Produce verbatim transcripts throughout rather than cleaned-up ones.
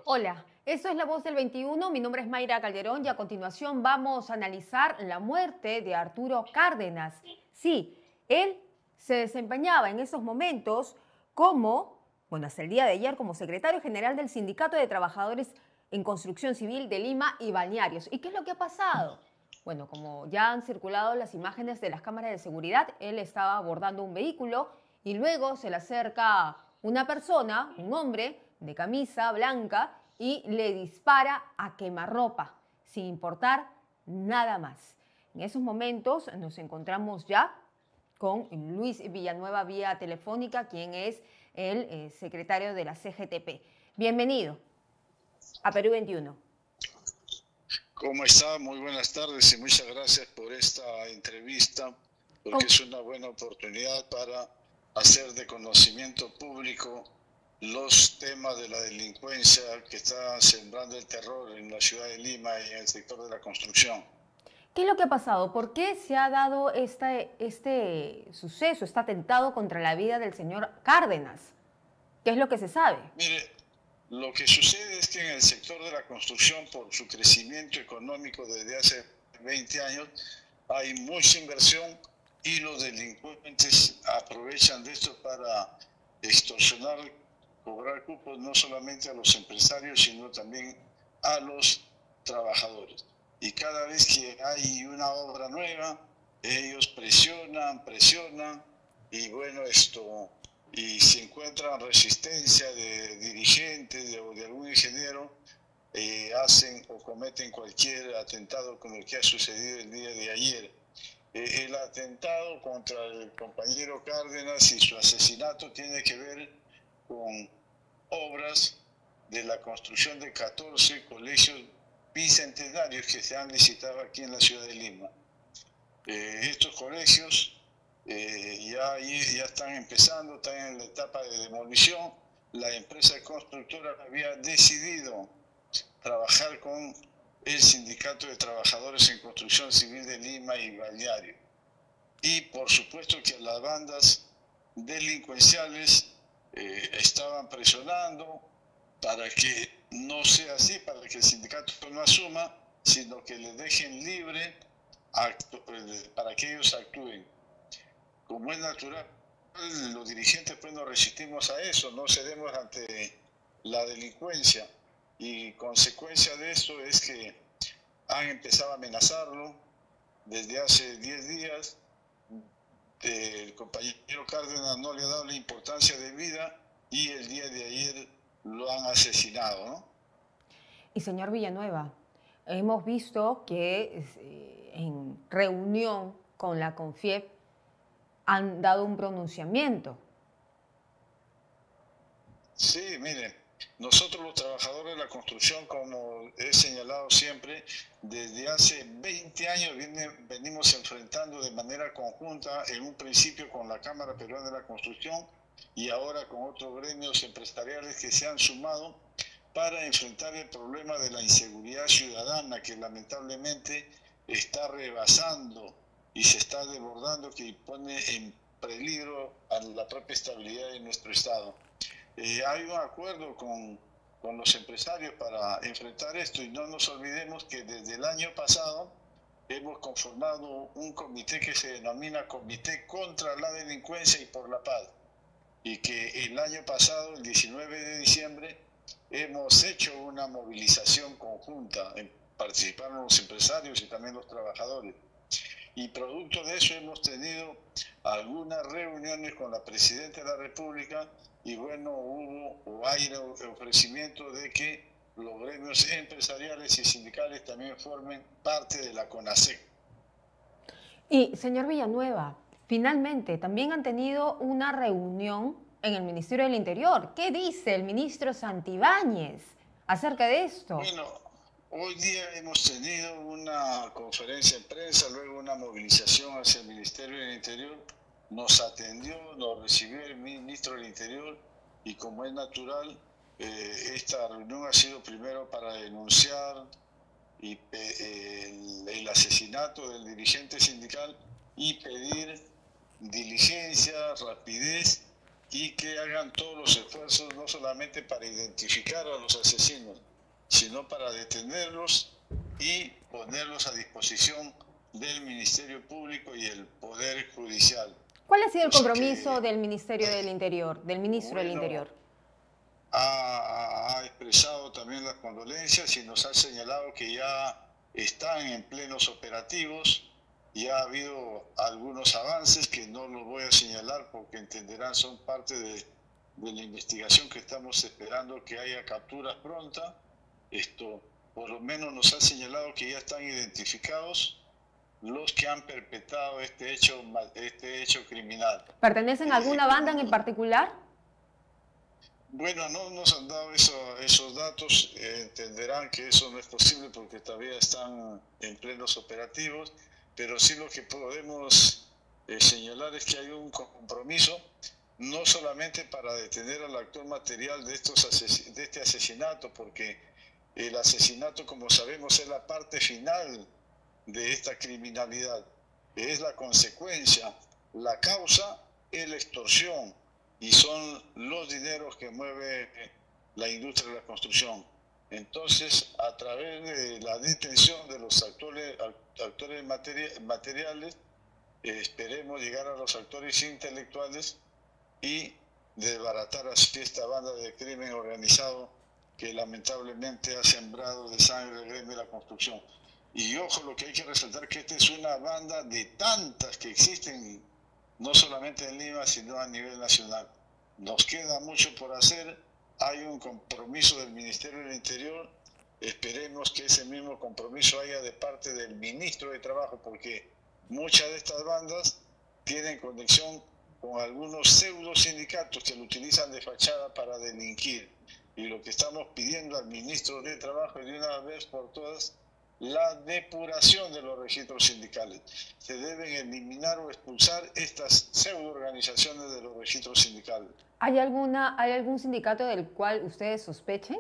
Hola, esto es La Voz del veintiuno, mi nombre es Mayra Calderón y a continuación vamos a analizar la muerte de Arturo Cárdenas. Sí, él se desempeñaba en esos momentos como, bueno, hasta el día de ayer, como secretario general del Sindicato de Trabajadores en Construcción Civil de Lima y Balnearios. ¿Y qué es lo que ha pasado? Bueno, como ya han circulado las imágenes de las cámaras de seguridad, él estaba abordando un vehículo y luego se le acerca una persona, un hombre de camisa blanca, y le dispara a quemarropa, sin importar nada más. En esos momentos nos encontramos ya con Luis Villanueva vía telefónica, quien es el eh, secretario de la C G T P. Bienvenido a Perú veintiuno. ¿Cómo está? Muy buenas tardes y muchas gracias por esta entrevista, porque es una buena oportunidad para hacer de conocimiento público los temas de la delincuencia que está sembrando el terror en la ciudad de Lima y en el sector de la construcción. ¿Qué es lo que ha pasado? ¿Por qué se ha dado este, este suceso, este atentado contra la vida del señor Cárdenas? ¿Qué es lo que se sabe? Mire, lo que sucede es que en el sector de la construcción, por su crecimiento económico desde hace veinte años, hay mucha inversión y los delincuentes aprovechan de esto para extorsionar, cobrar cupos no solamente a los empresarios, sino también a los trabajadores. Y cada vez que hay una obra nueva, ellos presionan, presionan, y bueno, esto, y si encuentran resistencia de dirigentes o de, de algún ingeniero, eh, hacen o cometen cualquier atentado como el que ha sucedido el día de ayer. Eh, el atentado contra el compañero Cárdenas y su asesinato tiene que ver con obras de la construcción de catorce colegios bicentenarios que se han licitado aquí en la ciudad de Lima. Eh, estos colegios eh, ya, ya están empezando, están en la etapa de demolición. La empresa constructora había decidido trabajar con el Sindicato de Trabajadores en Construcción Civil de Lima y Balneario. Y por supuesto que las bandas delincuenciales eh, estaban presionando para que no sea así, para que el sindicato no asuma, sino que les dejen libre para que ellos actúen. Como es natural, los dirigentes pues nos resistimos a eso, no cedemos ante la delincuencia, y consecuencia de esto es que han empezado a amenazarlo desde hace diez días. El compañero Cárdenas no le ha dado la importancia de vida y el día de ayer lo han asesinado, ¿no? Y señor Villanueva, hemos visto que eh, en reunión con la CONFIEP han dado un pronunciamiento. Sí, miren, nosotros los trabajadores de la construcción, como he señalado siempre, desde hace veinte años viene, venimos enfrentando de manera conjunta, en un principio con la Cámara Peruana de la Construcción y ahora con otros gremios empresariales que se han sumado para enfrentar el problema de la inseguridad ciudadana que lamentablemente está rebasando y se está desbordando, que pone en peligro a la propia estabilidad de nuestro Estado. Eh, hay un acuerdo con, con los empresarios para enfrentar esto, y no nos olvidemos que desde el año pasado hemos conformado un comité que se denomina Comité contra la Delincuencia y por la Paz, y que el año pasado, el diecinueve de diciembre, hemos hecho una movilización conjunta, participaron los empresarios y también los trabajadores. Y producto de eso hemos tenido algunas reuniones con la Presidenta de la República y bueno, hubo o hay el ofrecimiento de que los gremios empresariales y sindicales también formen parte de la CONASEC. Y señor Villanueva, finalmente también han tenido una reunión en el Ministerio del Interior. ¿Qué dice el ministro Santibáñez acerca de esto? Bueno, hoy día hemos tenido una conferencia de prensa, luego una movilización hacia el Ministerio del Interior. Nos atendió, nos recibió el ministro del Interior y, como es natural, eh, esta reunión ha sido primero para denunciar y, eh, el, el asesinato del dirigente sindical y pedir diligencia, rapidez y que hagan todos los esfuerzos, no solamente para identificar a los asesinos, sino para detenerlos y ponerlos a disposición del Ministerio Público y el Poder Judicial. ¿Cuál ha sido el O sea compromiso que, del Ministerio del Interior, del Ministro bueno, del Interior? Ha, ha expresado también las condolencias y nos ha señalado que ya están en plenos operativos. Ya ha habido algunos avances que no los voy a señalar porque entenderán son parte de, de la investigación que estamos esperando que haya capturas prontas. Esto por lo menos nos ha señalado que ya están identificados los que han perpetrado este hecho, este hecho criminal. ¿Pertenecen a alguna Eh, banda en particular? Bueno, no nos han dado eso, esos datos, eh, entenderán que eso no es posible porque todavía están en plenos operativos, pero sí lo que podemos eh, señalar es que hay un compromiso no solamente para detener al actor material de, estos asesin- de este asesinato, porque el asesinato, como sabemos, es la parte final de esta criminalidad, es la consecuencia, la causa es la extorsión y son los dineros que mueve la industria de la construcción. Entonces, a través de la detención de los actores, actores materi- materiales, eh, esperemos llegar a los actores intelectuales y desbaratar así esta banda de crimen organizado que lamentablemente ha sembrado de sangre el gremio de la construcción. Y ojo, lo que hay que resaltar que esta es una banda de tantas que existen, no solamente en Lima, sino a nivel nacional. Nos queda mucho por hacer, hay un compromiso del Ministerio del Interior, esperemos que ese mismo compromiso haya de parte del Ministro de Trabajo, porque muchas de estas bandas tienen conexión con algunos pseudo sindicatos que lo utilizan de fachada para delinquir. Y lo que estamos pidiendo al Ministro de Trabajo es de una vez por todas la depuración de los registros sindicales. Se deben eliminar o expulsar estas pseudo organizaciones de los registros sindicales. ¿Hay, alguna, ¿Hay algún sindicato del cual ustedes sospechen?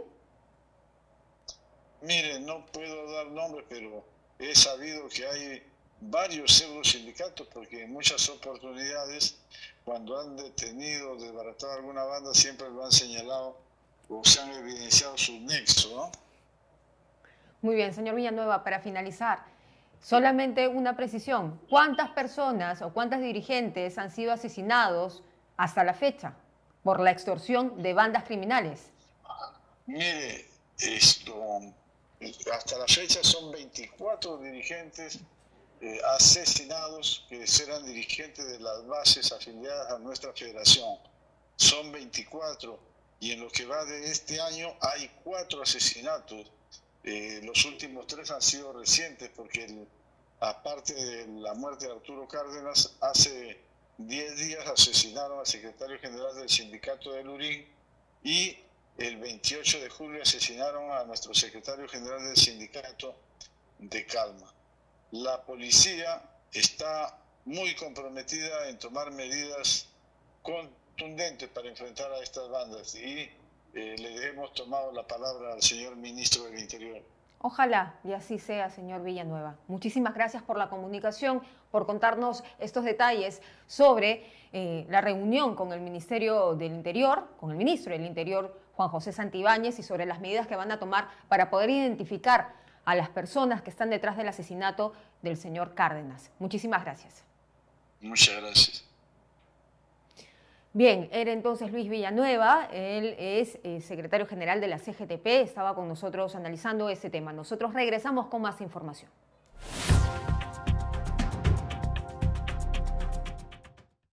Miren, no puedo dar nombres, pero he sabido que hay varios pseudo sindicatos porque en muchas oportunidades cuando han detenido o desbaratado alguna banda siempre lo han señalado o se han evidenciado sus nexos, ¿no? Muy bien, señor Villanueva, para finalizar, solamente una precisión. ¿Cuántas personas o cuántos dirigentes han sido asesinados hasta la fecha por la extorsión de bandas criminales? Mire, esto, hasta la fecha son veinticuatro dirigentes eh, asesinados que serán dirigentes de las bases afiliadas a nuestra federación. Son veinticuatro y en lo que va de este año hay cuatro asesinatos. Eh, los últimos tres han sido recientes porque el, aparte de la muerte de Arturo Cárdenas, hace diez días asesinaron al secretario general del sindicato de Lurín y el veintiocho de julio asesinaron a nuestro secretario general del sindicato de Calma. La policía está muy comprometida en tomar medidas contundentes para enfrentar a estas bandas y Eh, le hemos tomado la palabra al señor ministro del Interior. Ojalá y así sea, señor Villanueva. Muchísimas gracias por la comunicación, por contarnos estos detalles sobre eh, la reunión con el Ministerio del Interior, con el ministro del Interior, Juan José Santibáñez, y sobre las medidas que van a tomar para poder identificar a las personas que están detrás del asesinato del señor Cárdenas. Muchísimas gracias. Muchas gracias. Bien, era entonces Luis Villanueva, él es eh, secretario general de la C G T P, estaba con nosotros analizando ese tema. Nosotros regresamos con más información.